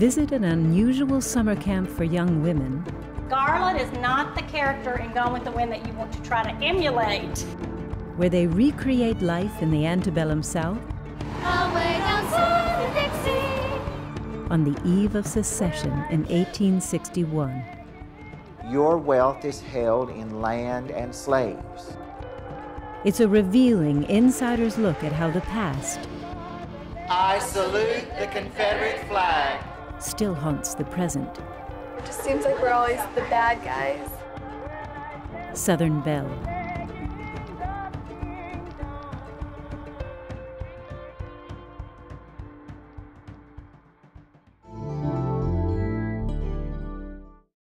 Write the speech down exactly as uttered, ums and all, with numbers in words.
Visit an unusual summer camp for young women. Garland is not the character in Gone with the Wind that you want to try to emulate. Where they recreate life in the antebellum South. Away down south in Dixie. On the eve of secession in eighteen sixty-one. Your wealth is held in land and slaves. It's a revealing insider's look at how the past I salute the Confederate flag. Still haunts the present. It just seems like we're always the bad guys. Southern Belle.